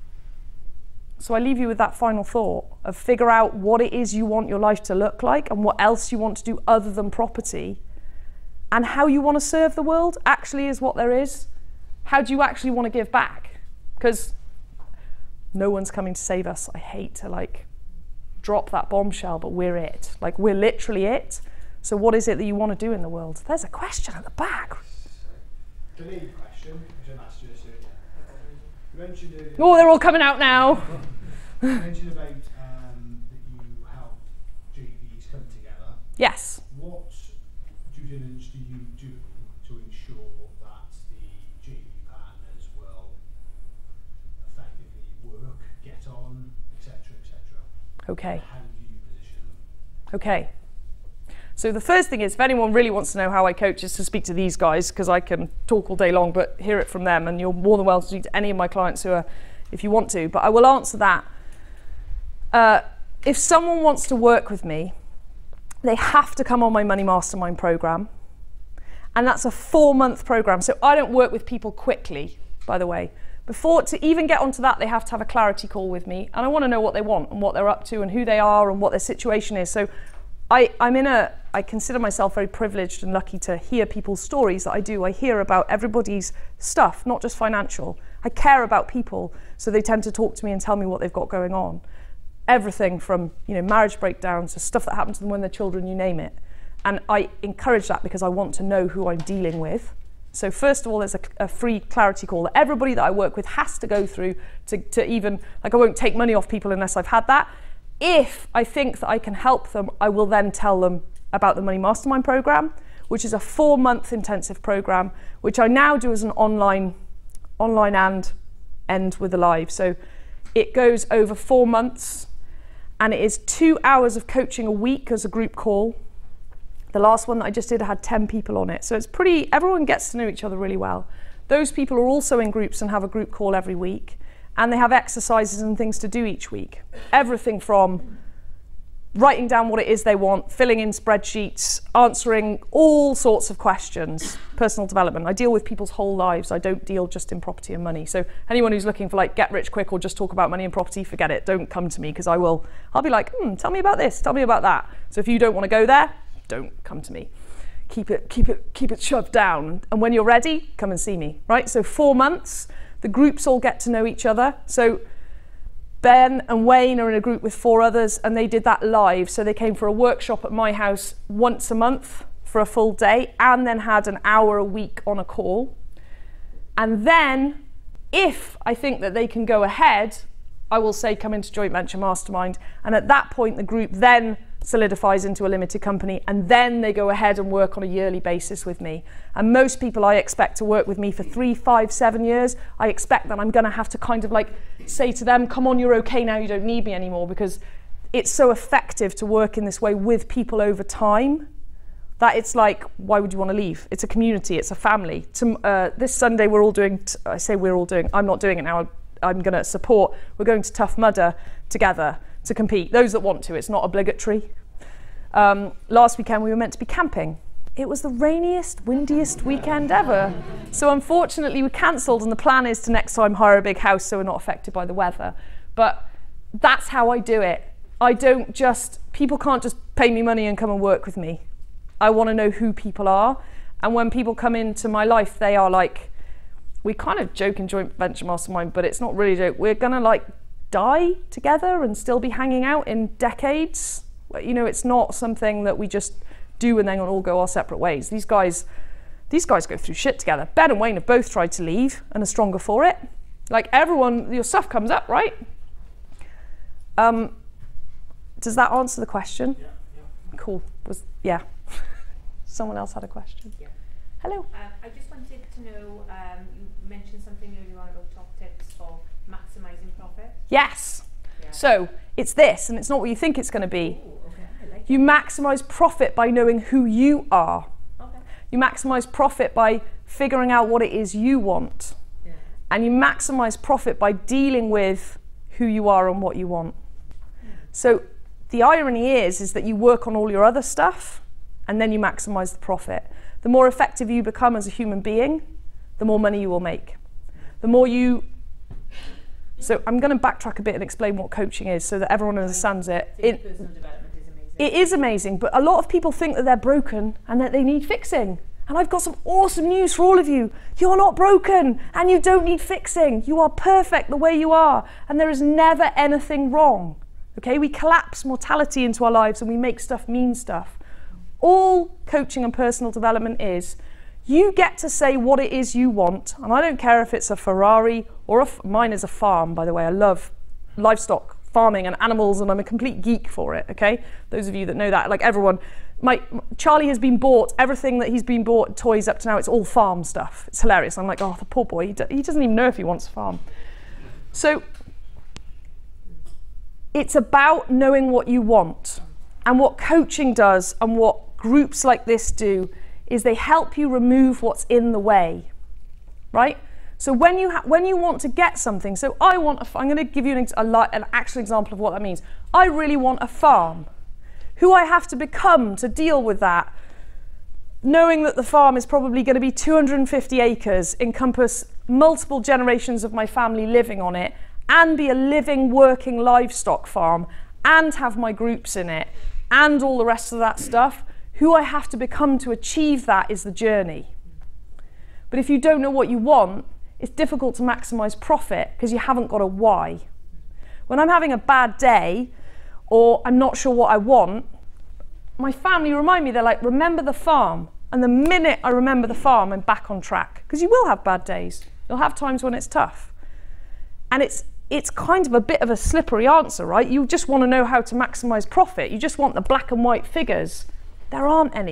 So I leave you with that final thought of figure out what it is you want your life to look like and what else you want to do other than property, and how you want to serve the world actually is what there is. How do you actually want to give back? Because no one's coming to save us. I hate to drop that bombshell, but we're it. We're literally it. So what is it that you want to do in the world? There's a question at the back. The lead question, which I asked you earlier. You mentioned earlier. Oh, they're all coming out now. You mentioned about that you help JVs come together. Yes. What due diligence do you do to ensure that the JV partners will effectively work, get on, etc., etc.? Okay. How do you position them? Okay. So the first thing is, if anyone really wants to know how I coach, is to speak to these guys, because I can talk all day long, but hear it from them, and you're more than welcome to speak to any of my clients if you want to. But I will answer that. If someone wants to work with me, they have to come on my Money Mastermind program. And that's a 4-month program. So I don't work with people quickly, by the way. Before, to even get onto that, they have to have a clarity call with me. And I want to know what they want and what they're up to and who they are and what their situation is. So I consider myself very privileged and lucky to hear people's stories that I do. I hear about everybody's stuff, not just financial. I care about people, so they tend to talk to me and tell me what they've got going on. Everything from marriage breakdowns to stuff that happened to them when they're children, you name it. And I encourage that because I want to know who I'm dealing with. So first of all, there's a free clarity call that everybody that I work with has to go through to even, I won't take money off people unless I've had that. If I think that I can help them, I will then tell them about the Money Mastermind program, which is a 4-month intensive program, which I now do as an online and end with a live. So it goes over 4 months, and it is 2 hours of coaching a week as a group call. The last one that I just did had 10 people on it. So it's everyone gets to know each other really well. Those people are also in groups and have a group call every week. And they have exercises and things to do each week. Everything from writing down what it is they want, filling in spreadsheets, answering all sorts of questions, personal development. I deal with people's whole lives. I don't deal just in property and money. So anyone who's looking for like get rich quick or just talk about money and property, forget it. Don't come to me, because I'll be like, tell me about this, tell me about that. So if you don't want to go there, don't come to me. Keep it shoved down. And when you're ready, come and see me, right? So 4 months. The groups all get to know each other. So Ben and Wayne are in a group with 4 others, and they did that live. So they came for a workshop at my house once a month for a full day, and then had an hour a week on a call. And then, if I think that they can go ahead, I will say come into Joint Venture Mastermind. And at that point, the group then solidifies into a limited company, and then they go ahead and work on a yearly basis with me. And most people I expect to work with me for 3, 5, 7 years. I expect that I'm going to have to kind of like say to them, come on, you're okay now, you don't need me anymore, because it's so effective to work in this way with people over time that it's like, why would you want to leave? It's a community, it's a family. This Sunday we're all doing, I say we're all doing, I'm not doing it now, I'm going to support, we're going to Tough Mudder together to compete, those that want to, it's not obligatory. Last weekend we were meant to be camping. It was the rainiest, windiest weekend ever. So unfortunately we cancelled, and the plan is to next time hire a big house so we're not affected by the weather. But that's how I do it. People can't just pay me money and come and work with me. I want to know who people are. And when people come into my life, they are like, we kind of joke in Joint Venture Mastermind, but it's not really a joke. We're going to like die together and still be hanging out in decades. You know, it's not something that we just do and then all go our separate ways. These guys go through shit together. Ben and Wayne have both tried to leave and are stronger for it. Like everyone, your stuff comes up, right? Does that answer the question? Yeah. Cool. Yeah. Someone else had a question. Yeah. Hello. I just wanted to know, you mentioned something earlier on about top tips for maximising profit. Yes. Yeah. So it's this, and it's not what you think it's going to be. Ooh, okay. I like You maximise profit by knowing who you are. it. Okay. You maximise profit by figuring out what it is you want. Yeah. And you maximise profit by dealing with who you are and what you want. So the irony is that you work on all your other stuff and then you maximise the profit. The more effective you become as a human being, the more money you will make. The more you... So I'm going to backtrack a bit and explain what coaching is so that everyone understands it. I think personal development is amazing. It is amazing, but a lot of people think that they're broken and that they need fixing. And I've got some awesome news for all of you. You're not broken and you don't need fixing. You are perfect the way you are, and there is never anything wrong. Okay, we collapse mortality into our lives and we make stuff mean stuff. All coaching and personal development is, you get to say what it is you want, and I don't care if it's a Ferrari or mine is a farm, by the way. I love livestock, farming and animals, and I'm a complete geek for it, okay? Those of you that know that, like everyone, Charlie has been bought, everything that he's been bought, toys up to now, it's all farm stuff. It's hilarious. I'm like, oh, the poor boy, he doesn't even know if he wants a farm. So it's about knowing what you want. And what coaching does and what groups like this do is they help you remove what's in the way, right? So when you want to get something, so I'm going to give you an actual example of what that means. I really want a farm. Who I have to become to deal with that, knowing that the farm is probably going to be 250 acres, encompass multiple generations of my family living on it, and be a living, working livestock farm, and have my groups in it, and all the rest of that stuff. Who I have to become to achieve that is the journey. But if you don't know what you want, it's difficult to maximize profit because you haven't got a why. When I'm having a bad day, or I'm not sure what I want, my family remind me, they're like, remember the farm. And the minute I remember the farm, I'm back on track. Because you will have bad days. You'll have times when it's tough. And it's kind of a bit of a slippery answer, right? You just want to know how to maximize profit. You just want the black and white figures. There aren't any.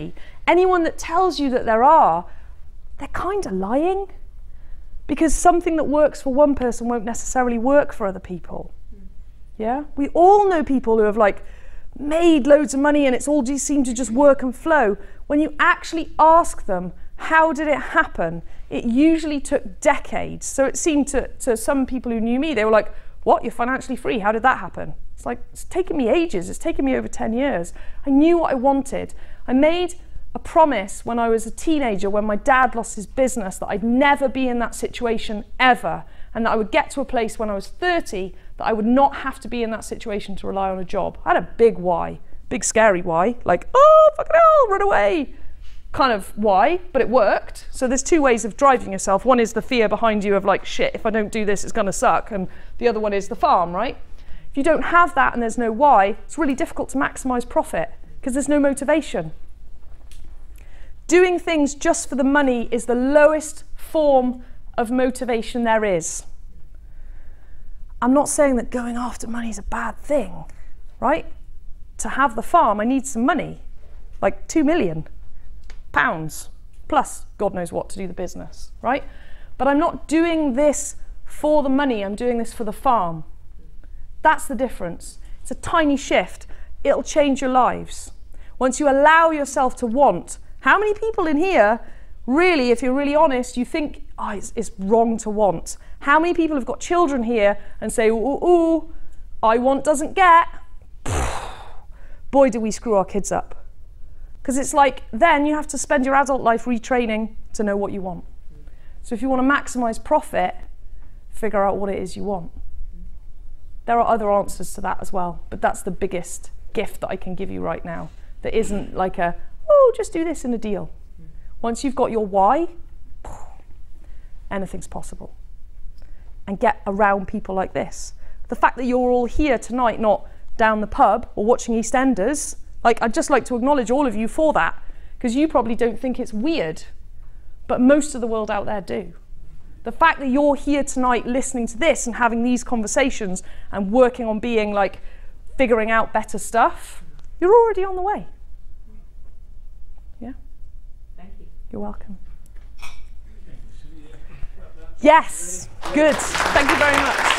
anyone that tells you that there are, they're kind of lying, because something that works for one person won't necessarily work for other people. Yeah, we all know people who have like made loads of money and it's all just seemed to just work and flow. When you actually ask them, how did it happen? It usually took decades. So it seemed to some people who knew me, they were like, what, you're financially free? How did that happen? It's like, it's taken me ages. It's taken me over 10 years. I knew what I wanted. I made a promise when I was a teenager, when my dad lost his business, that I'd never be in that situation ever, and that I would get to a place when I was 30 that I would not have to be in that situation to rely on a job. I had a big why, big scary why, like, oh, fucking hell, run away, kind of why, but it worked. So there's two ways of driving yourself. One is the fear behind you of like, shit, if I don't do this, it's gonna suck. And the other one is the farm, right? If you don't have that and there's no why, it's really difficult to maximize profit because there's no motivation. Doing things just for the money is the lowest form of motivation there is. I'm not saying that going after money is a bad thing, right? To have the farm, I need some money, like £2 million plus God knows what to do the business, right? But I'm not doing this for the money, I'm doing this for the farm. That's the difference. It's a tiny shift. It'll change your lives. Once you allow yourself to want. How many people in here, really, if you're really honest, you think, oh, it's wrong to want? How many people have got children here and say, ooh, I want doesn't get? Boy, do we screw our kids up. Because it's like, then you have to spend your adult life retraining to know what you want. So if you want to maximize profit, figure out what it is you want. There are other answers to that as well, but that's the biggest gift that I can give you right now. There isn't like a, oh, just do this in a deal. Once you've got your why, anything's possible. And get around people like this. The fact that you're all here tonight, not down the pub or watching EastEnders, like, I'd just like to acknowledge all of you for that, because you probably don't think it's weird, but most of the world out there do. The fact that you're here tonight listening to this and having these conversations and working on being like, figuring out better stuff, you're already on the way. Yeah? Thank you. You're welcome. Yes, good. Thank you very much.